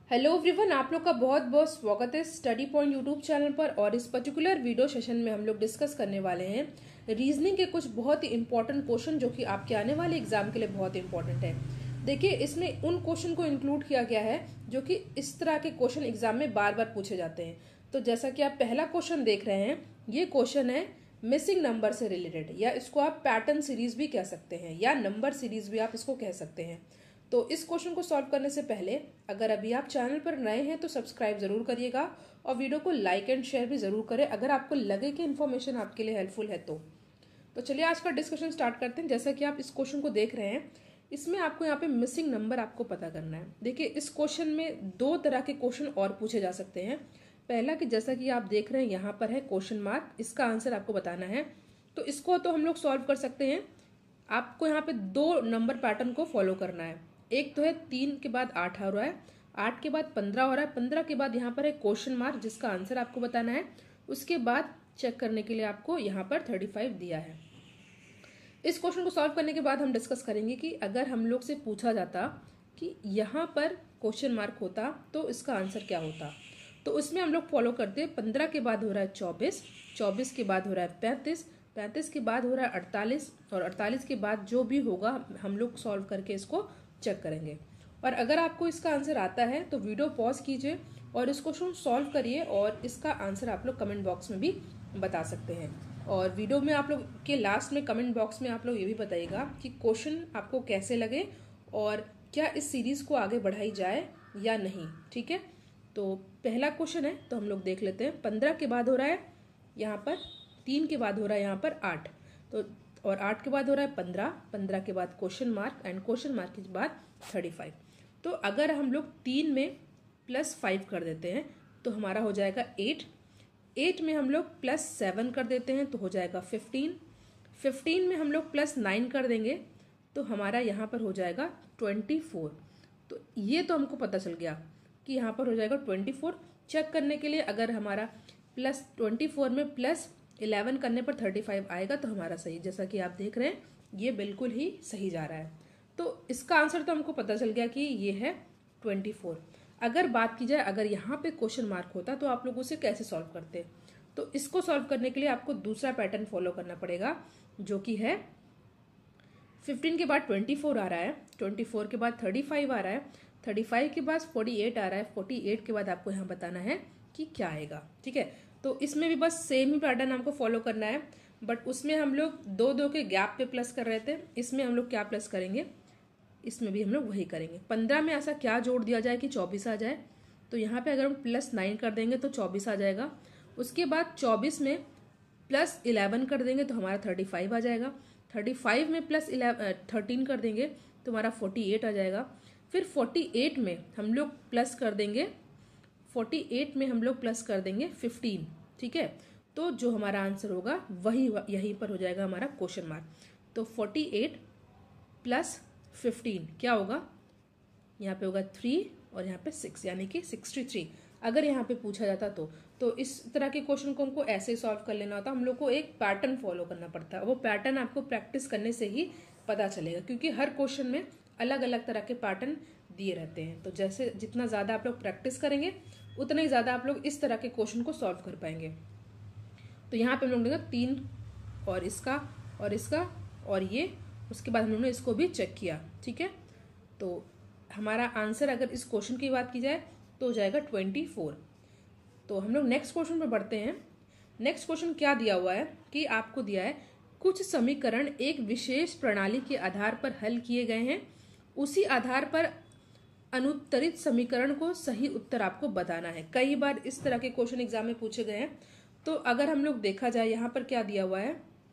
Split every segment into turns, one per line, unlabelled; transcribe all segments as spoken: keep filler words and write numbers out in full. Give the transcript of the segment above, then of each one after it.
Hello everyone, आप लोग का बहुत बहुत स्वागत है स्टडी पॉइंट यूट्यूब चैनल पर। और इस पर्टिकुलर वीडियो सेशन में हम लोग डिस्कस करने वाले हैं रीजनिंग के कुछ बहुत ही इंपॉर्टेंट क्वेश्चन जो कि आपके आने वाले एग्जाम के लिए बहुत इंपॉर्टेंट है। देखिए, इसमें उन क्वेश्चन को इंक्लूड किया गया है जो कि इस तरह के क्वेश्चन एग्जाम में बार बार पूछे जाते हैं। तो जैसा कि आप पहला क्वेश्चन देख रहे हैं, ये क्वेश्चन है मिसिंग नंबर से रिलेटेड, या इसको आप पैटर्न सीरीज भी कह सकते हैं या नंबर सीरीज भी आप इसको कह सकते हैं। तो इस क्वेश्चन को सॉल्व करने से पहले अगर अभी आप चैनल पर नए हैं तो सब्सक्राइब जरूर करिएगा और वीडियो को लाइक एंड शेयर भी जरूर करें अगर आपको लगे कि इन्फॉर्मेशन आपके लिए हेल्पफुल है तो तो चलिए आज का डिस्कशन स्टार्ट करते हैं। जैसा कि आप इस क्वेश्चन को देख रहे हैं, इसमें आपको यहाँ पे मिसिंग नंबर आपको पता करना है। देखिए, इस क्वेश्चन में दो तरह के क्वेश्चन और पूछे जा सकते हैं। पहला कि जैसा कि आप देख रहे हैं यहाँ पर है क्वेश्चन मार्क, इसका आंसर आपको बताना है। तो इसको तो हम लोग सॉल्व कर सकते हैं। आपको यहाँ पे दो नंबर पैटर्न को फॉलो करना है। एक तो है तीन के बाद आठ हो रहा है, आठ के बाद पंद्रह हो रहा है, पंद्रह के बाद यहाँ पर है क्वेश्चन मार्क जिसका आंसर आपको बताना है। उसके बाद चेक करने के लिए आपको यहाँ पर थर्टी फाइव दिया है। इस क्वेश्चन को सॉल्व करने के बाद हम डिस्कस करेंगे कि अगर हम लोग से पूछा जाता कि यहाँ पर क्वेश्चन मार्क होता तो इसका आंसर क्या होता। तो उसमें हम लोग फॉलो करते हैं, पंद्रह के बाद हो रहा है चौबीस, चौबीस के बाद हो रहा है पैंतीस, पैंतीस के बाद हो रहा है अड़तालीस, और अड़तालीस के बाद जो भी होगा हम लोग सॉल्व करके इसको चेक करेंगे। और अगर आपको इसका आंसर आता है तो वीडियो पॉज कीजिए और इस क्वेश्चन सॉल्व करिए, और इसका आंसर आप लोग कमेंट बॉक्स में भी बता सकते हैं। और वीडियो में आप लोग के लास्ट में कमेंट बॉक्स में आप लोग ये भी बताइएगा कि क्वेश्चन आपको कैसे लगे और क्या इस सीरीज को आगे बढ़ाई जाए या नहीं। ठीक है, तो पहला क्वेश्चन है तो हम लोग देख लेते हैं। पंद्रह के बाद हो रहा है यहाँ पर, तीन के बाद हो रहा है यहाँ पर आठ, तो और आठ के बाद हो रहा है पंद्रह, पंद्रह के बाद question mark and question mark के बाद थर्टी फाइव। तो अगर हम लोग तीन में प्लस फाइव कर देते हैं तो हमारा हो जाएगा एट, एट में हम लोग प्लस सेवन कर देते हैं तो हो जाएगा फिफ्टीन, फिफ्टीन में हम लोग प्लस नाइन कर देंगे तो हमारा यहाँ पर हो जाएगा ट्वेंटी फोर। तो ये तो हमको पता चल गया कि यहाँ पर हो जाएगा ट्वेंटी फोर। चेक करने के लिए अगर हमारा प्लस ट्वेंटी फोर में प्लस इलेवन करने पर थर्टी फाइव आएगा तो हमारा सही। जैसा कि आप देख रहे हैं ये बिल्कुल ही सही जा रहा है। तो इसका आंसर तो हमको पता चल गया कि ये है ट्वेंटी फोर। अगर बात की जाए अगर यहाँ पे क्वेश्चन मार्क होता तो आप लोग उसे कैसे सॉल्व करते, तो इसको सॉल्व करने के लिए आपको दूसरा पैटर्न फॉलो करना पड़ेगा जो कि है फिफ्टीन के बाद ट्वेंटी फोर आ रहा है, ट्वेंटी फोर के बाद थर्टी फाइव आ रहा है, थर्टी फाइव के बाद फोर्टी एट आ रहा है, फोर्टी एट के बाद आपको यहाँ बताना है कि क्या आएगा। ठीक है, तो इसमें भी बस सेम ही पैटर्न हमको फॉलो करना है, बट उसमें हम लोग दो दो के गैप पे प्लस कर रहे थे। इसमें हम लोग क्या प्लस करेंगे, इसमें भी हम लोग वही करेंगे। पंद्रह में ऐसा क्या जोड़ दिया जाए कि चौबीस आ जाए, तो यहाँ पे अगर हम प्लस नाइन कर देंगे तो चौबीस आ जाएगा। उसके बाद चौबीस में प्लस इलेवन कर देंगे तो हमारा थर्टी फाइव आ जाएगा। थर्टी फाइव में प्लस थर्टीन कर देंगे तो हमारा फोर्टी एट आ जाएगा। फिर फोर्टी एट में हम लोग प्लस कर देंगे फोर्टी एट में हम लोग प्लस कर देंगे फिफ्टीन। ठीक है, तो जो हमारा आंसर होगा वही यहीं पर हो जाएगा हमारा क्वेश्चन मार्क। तो फोर्टी एट प्लस फिफ्टीन क्या होगा, यहाँ पे होगा थ्री और यहाँ पे सिक्स, यानी कि सिक्सटी थ्री। अगर यहाँ पे पूछा जाता तो तो इस तरह के क्वेश्चन को हमको ऐसे सॉल्व कर लेना होता। हम लोग को एक पैटर्न फॉलो करना पड़ता है, वो पैटर्न आपको प्रैक्टिस करने से ही पता चलेगा, क्योंकि हर क्वेश्चन में अलग अलग तरह के पैटर्न दिए रहते हैं। तो जैसे जितना ज़्यादा आप लोग प्रैक्टिस करेंगे उतना ही ज़्यादा आप लोग इस तरह के क्वेश्चन को सॉल्व कर पाएंगे। तो यहाँ पे हम लोग ने तीन और इसका और इसका और ये, उसके बाद हम लोगों ने इसको भी चेक किया। ठीक है, तो हमारा आंसर अगर इस क्वेश्चन की बात की जाए तो हो जाएगा ट्वेंटी फोर। तो हम लोग नेक्स्ट क्वेश्चन पर बढ़ते हैं। नेक्स्ट क्वेश्चन क्या दिया हुआ है कि आपको दिया है कुछ समीकरण एक विशेष प्रणाली के आधार पर हल किए गए हैं, उसी आधार पर अनुत्तरित समीकरण को सही उत्तर आपको बताना है। कई बार इस तरह के क्वेश्चन एग्जाम में पूछे गए हैं। तो अगर हम लोग देखा जाए यहाँ पर क्या दिया हुआ है,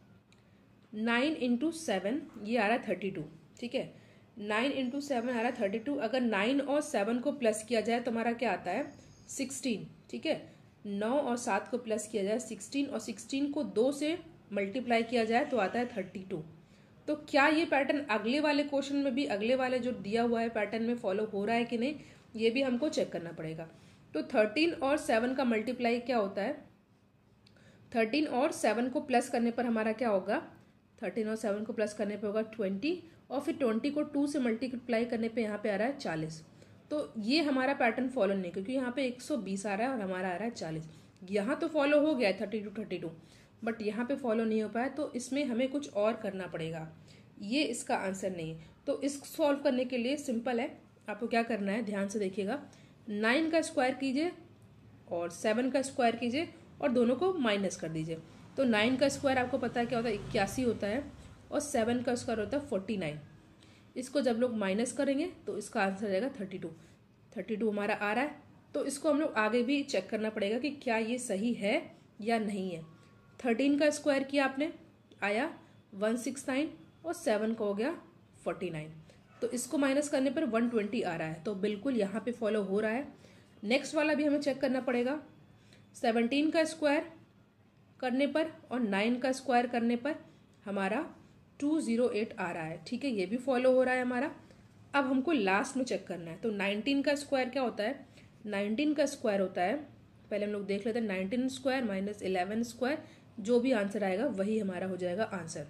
नाइन इंटू सेवन ये आ रहा है थर्टी टू। ठीक है, नाइन इंटू सेवन आ रहा है थर्टी टू। अगर नाइन और सेवन को प्लस किया जाए तो हमारा क्या आता है सिक्सटीन। ठीक है, नौ और सात को प्लस किया जाए सिक्सटीन, और सिक्सटीन को दो से मल्टीप्लाई किया जाए तो आता है थर्टी टू। तो क्या ये पैटर्न अगले वाले क्वेश्चन में भी, अगले वाले जो दिया हुआ है पैटर्न में फॉलो हो रहा है कि नहीं, ये भी हमको चेक करना पड़ेगा। तो थर्टीन और सेवन का मल्टीप्लाई क्या होता है, थर्टीन और सेवन को प्लस करने पर हमारा क्या होगा, थर्टीन और सेवन को प्लस करने पे होगा ट्वेंटी, और फिर ट्वेंटी को टू से मल्टीप्लाई करने पे यहाँ पे आ रहा है चालीस। तो ये हमारा पैटर्न फॉलो नहीं, क्योंकि यहाँ पे एक सौ बीस आ रहा है और हमारा आ रहा है चालीस। यहाँ तो फॉलो हो गया है thirty two thirty two, but यहाँ पे फॉलो नहीं हो पाया, तो इसमें हमें कुछ और करना पड़ेगा। ये इसका आंसर नहीं है। तो इसको सॉल्व करने के लिए सिंपल है, आपको क्या करना है, ध्यान से देखिएगा। नाइन का स्क्वायर कीजिए और सेवन का स्क्वायर कीजिए और दोनों को माइनस कर दीजिए। तो नाइन का स्क्वायर आपको पता है क्या होता है, इक्यासी होता है, और सेवन का स्क्वायर होता है फोर्टी नाइन। इसको जब लोग माइनस करेंगे तो इसका आंसर आ जाएगा थर्टी टू। थर्टी टू हमारा आ रहा है, तो इसको हम लोग आगे भी चेक करना पड़ेगा कि क्या ये सही है या नहीं है। थर्टीन का स्क्वायर किया आपने, आया वन सिक्स नाइन, और सेवन का हो गया फोर्टी नाइन। तो इसको माइनस करने पर वन ट्वेंटी आ रहा है, तो बिल्कुल यहाँ पे फॉलो हो रहा है। नेक्स्ट वाला भी हमें चेक करना पड़ेगा। सेवनटीन का स्क्वायर करने पर और नाइन का स्क्वायर करने पर हमारा टू ज़ीरो एट आ रहा है, ठीक है, ये भी फॉलो हो रहा है हमारा। अब हमको लास्ट में चेक करना है। तो नाइनटीन का स्क्वायर क्या होता है, नाइनटीन का स्क्वायर होता है, पहले हम लोग देख लेते हैं, nineteen square minus eleven square, जो भी आंसर आएगा वही हमारा हो जाएगा आंसर।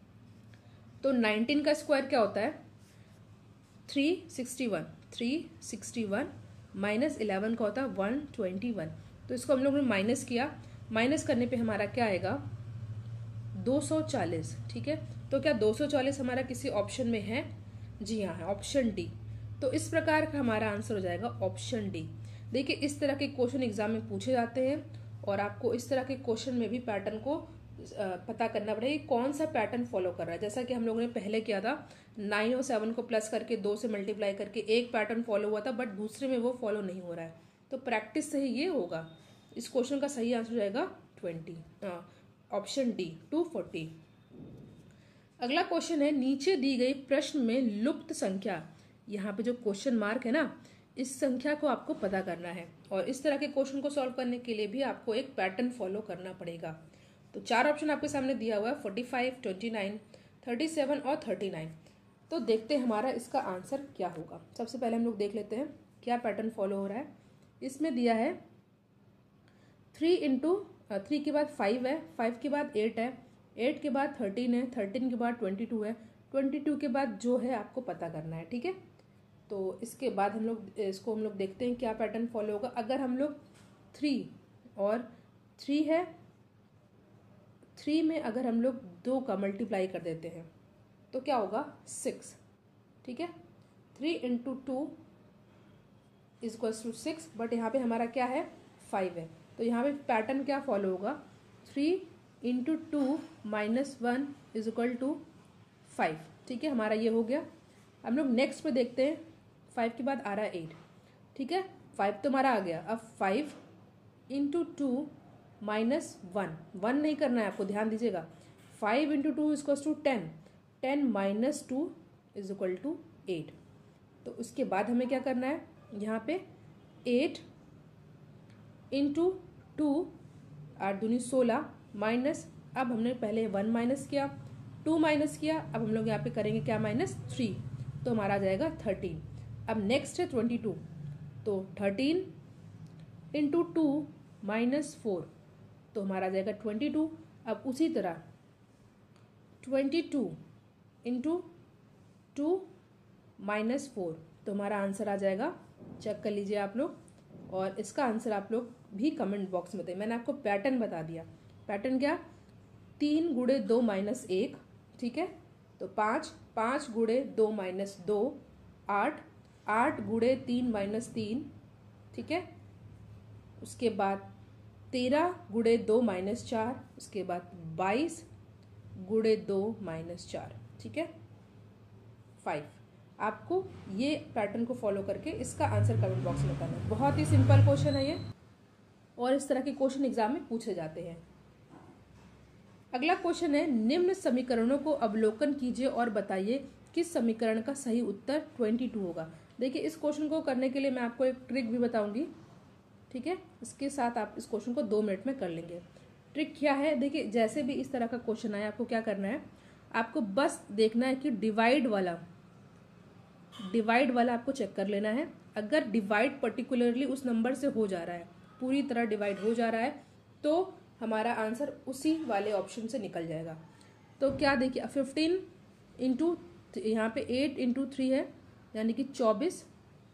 तो नाइनटीन का स्क्वायर क्या होता है, three sixty one, three sixty one minus eleven का होता है वन ट्वेंटी वन। तो इसको हम लोग ने माइनस किया, माइनस करने पे हमारा क्या आएगा, दो सौ चालीस, ठीक है। तो क्या दो सौ चालीस हमारा किसी ऑप्शन में है, जी हाँ है, ऑप्शन डी। तो इस प्रकार का हमारा आंसर हो जाएगा ऑप्शन डी। देखिए इस तरह के क्वेश्चन एग्जाम में पूछे जाते हैं, और आपको इस तरह के क्वेश्चन में भी पैटर्न को पता करना पड़ेगा कि कौन सा पैटर्न फॉलो कर रहा है। जैसा कि हम लोगों ने पहले किया था, नाइन और सेवन को प्लस करके दो से मल्टीप्लाई करके एक पैटर्न फॉलो हुआ था, बट दूसरे में वो फॉलो नहीं हो रहा है। तो प्रैक्टिस से ही ये होगा। इस क्वेश्चन का सही आंसर हो जाएगा twenty, option D, two forty. अगला क्वेश्चन है, नीचे दी गई प्रश्न में लुप्त संख्या, यहाँ पे जो क्वेश्चन मार्क है ना, इस संख्या को आपको पता करना है। और इस तरह के क्वेश्चन को सॉल्व करने के लिए भी आपको एक पैटर्न फॉलो करना पड़ेगा। तो चार ऑप्शन आपके सामने दिया हुआ है, forty five, twenty nine, thirty seven और थर्टी नाइन। तो देखते हैं हमारा इसका आंसर क्या होगा। सबसे पहले हम लोग देख लेते हैं क्या पैटर्न फॉलो हो रहा है। इसमें दिया है थ्री इंटू थ्री के बाद फाइव है, फाइव के बाद एट है, एट के बाद थर्टीन है, थर्टीन के बाद ट्वेंटी टू है, ट्वेंटी टू के बाद जो है आपको पता करना है, ठीक है। तो इसके बाद हम लोग इसको हम लोग देखते हैं क्या पैटर्न फॉलो होगा। अगर हम लोग थ्री और थ्री है, थ्री में अगर हम लोग दो का मल्टीप्लाई कर देते हैं तो क्या होगा, सिक्स, ठीक है। Three into two is equals to six, but यहाँ पे हमारा क्या है, फाइव है। तो यहाँ पे पैटर्न क्या फॉलो होगा, three into two minus one is equal to five, ठीक है, हमारा ये हो गया। हम लोग नेक्स्ट पे देखते हैं, फाइव के बाद आ रहा है एट, ठीक है, फाइव तो हमारा आ गया। अब five into two minus one, one नहीं करना है आपको, ध्यान दीजिएगा। Five into two is equal to ten, ten minus two is equal to eight. तो उसके बाद हमें क्या करना है, यहाँ पे एट इंटू टू, आठ दूनी सोलह, माइनस, अब हमने पहले वन माइनस किया, टू माइनस किया, अब हम लोग यहाँ पे करेंगे क्या, माइनस थ्री, तो हमारा आ जाएगा थर्टीन। अब नेक्स्ट है ट्वेंटी टू, तो thirteen into two minus four, तो हमारा आ जाएगा ट्वेंटी टू। अब उसी तरह twenty two into two minus four, तो हमारा आंसर आ जाएगा, चेक कर लीजिए आप लोग, और इसका आंसर आप लोग भी कमेंट बॉक्स में बताइए। मैंने आपको पैटर्न बता दिया। पैटर्न क्या, तीन गुड़े दो माइनस एक, ठीक है, तो पाँच, पाँच गुड़े दो माइनस दो, आठ, आठ गुड़े तीन माइनस तीन, ठीक है, उसके बाद तेरह गुड़े दो माइनस चार, उसके बाद बाईस गुड़े दो माइनस चार, ठीक है, फाइव। आपको ये पैटर्न को फॉलो करके इसका आंसर कमेंट बॉक्स में करना है। बहुत ही सिंपल क्वेश्चन है ये, और इस तरह के क्वेश्चन एग्जाम में पूछे जाते हैं। अगला क्वेश्चन है, निम्न समीकरणों को अवलोकन कीजिए और बताइए किस समीकरण का सही उत्तर बाईस होगा। देखिए इस क्वेश्चन को करने के लिए मैं आपको एक ट्रिक भी बताऊंगी, ठीक है, इसके साथ आप इस क्वेश्चन को दो मिनट में कर लेंगे। ट्रिक क्या है, देखिए जैसे भी इस तरह का क्वेश्चन आए आपको क्या करना है, आपको बस देखना है कि डिवाइड वाला डिवाइड वाला आपको चेक कर लेना है। अगर डिवाइड पर्टिकुलरली उस नंबर से हो जा रहा है, पूरी तरह डिवाइड हो जा रहा है, तो हमारा आंसर उसी वाले ऑप्शन से निकल जाएगा। तो क्या देखिए, फिफ्टीन इंटू यहाँ पे एट इंटू थ्री है, यानी कि चौबीस,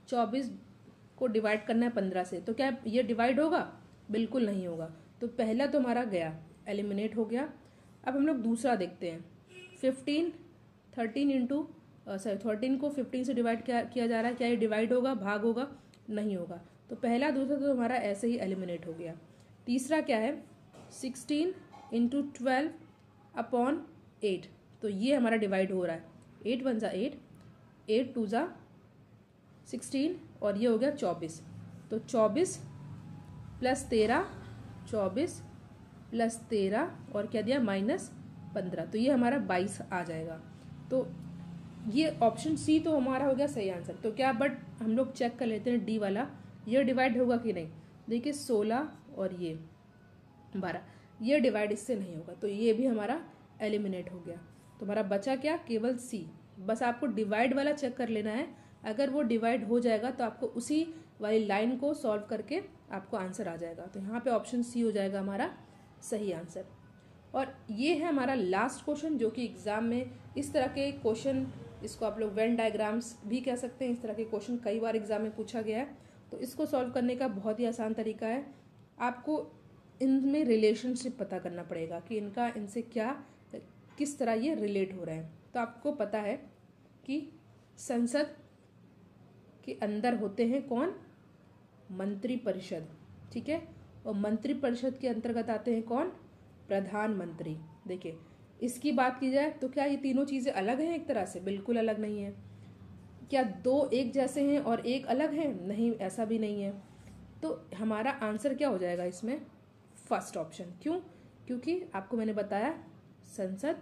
चौबीस को डिवाइड करना है पंद्रह से, तो क्या ये डिवाइड होगा? बिल्कुल नहीं होगा। तो पहला तो हमारा गया, एलिमिनेट हो गया। अब हम लोग दूसरा देखते हैं। Fifteen thirteen into sorry thirteen को फिफ्टीन से डिवाइड किया किया जा रहा है, क्या ये डिवाइड होगा, भाग होगा? नहीं होगा। तो पहला दूसरा तो हमारा ऐसे ही एलिमिनेट हो गया। तीसरा क्या है? Sixteen into twelve upon eight, तो ये हमारा डिवाइड हो रहा है। एट वन ज़ा एट, एट टू ज़ा सिक्सटीन, और ये हो गया चौबीस। तो चौबीस प्लस तेरह, चौबीस प्लस तेरह और क्या दिया, माइनस पंद्रह, तो ये हमारा बाईस आ जाएगा। तो ये ऑप्शन सी तो हमारा हो गया सही आंसर। तो क्या, बट हम लोग चेक कर लेते हैं डी वाला, ये डिवाइड होगा कि नहीं। देखिए सोलह और ये बारह, ये डिवाइड इससे नहीं होगा, तो ये भी हमारा एलिमिनेट हो गया। तो हमारा बचा क्या, केवल सी। बस आपको डिवाइड वाला चेक कर लेना है, अगर वो डिवाइड हो जाएगा तो आपको उसी वाली लाइन को सॉल्व करके आपको आंसर आ जाएगा। तो यहाँ पे ऑप्शन सी हो जाएगा हमारा सही आंसर। और ये है हमारा लास्ट क्वेश्चन, जो कि एग्जाम में इस तरह के क्वेश्चन, इसको आप लोग वेन डायग्राम्स भी कह सकते हैं, इस तरह के क्वेश्चन कई बार एग्जाम में पूछा गया है। तो इसको सॉल्व करने का बहुत ही आसान तरीका है, आपको इनमें रिलेशनशिप पता करना पड़ेगा कि इनका इनसे क्या, किस तरह ये रिलेट हो रहे हैं। तो आपको पता है कि संसद के अंदर होते हैं कौन, मंत्री परिषद, ठीक है, और मंत्री परिषद के अंतर्गत आते हैं कौन, प्रधानमंत्री। देखिए इसकी बात की जाए तो क्या ये तीनों चीज़ें अलग हैं? एक तरह से बिल्कुल अलग नहीं है। क्या दो एक जैसे हैं और एक अलग हैं? नहीं, ऐसा भी नहीं है। तो हमारा आंसर क्या हो जाएगा इसमें, फर्स्ट ऑप्शन। क्यों? क्योंकि आपको मैंने बताया संसद,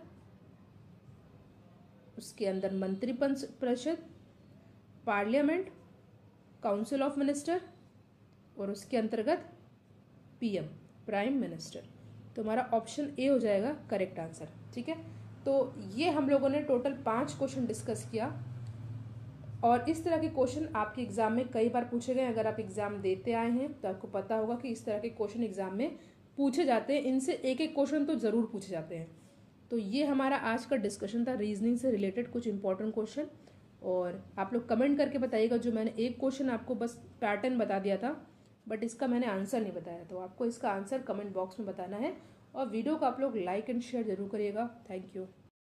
उसके अंदर मंत्री परिषद, पार्लियामेंट, काउंसिल ऑफ मिनिस्टर, और उसके अंतर्गत पीएम, प्राइम मिनिस्टर। तो हमारा ऑप्शन ए हो जाएगा करेक्ट आंसर, ठीक है। तो ये हम लोगों ने टोटल पांच क्वेश्चन डिस्कस किया, और इस तरह के क्वेश्चन आपके एग्जाम में कई बार पूछे गए। अगर आप एग्जाम देते आए हैं तो आपको पता होगा कि इस तरह के क्वेश्चन एग्जाम में पूछे जाते हैं, इनसे एक एक क्वेश्चन तो जरूर पूछे जाते हैं। तो ये हमारा आज का डिस्कशन था रीजनिंग से रिलेटेड कुछ इंपॉर्टेंट क्वेश्चन। और आप लोग कमेंट करके बताइएगा, जो मैंने एक क्वेश्चन आपको बस पैटर्न बता दिया था बट इसका मैंने आंसर नहीं बताया, तो आपको इसका आंसर कमेंट बॉक्स में बताना है। और वीडियो को आप लोग लाइक एंड शेयर जरूर करिएगा। Thank you.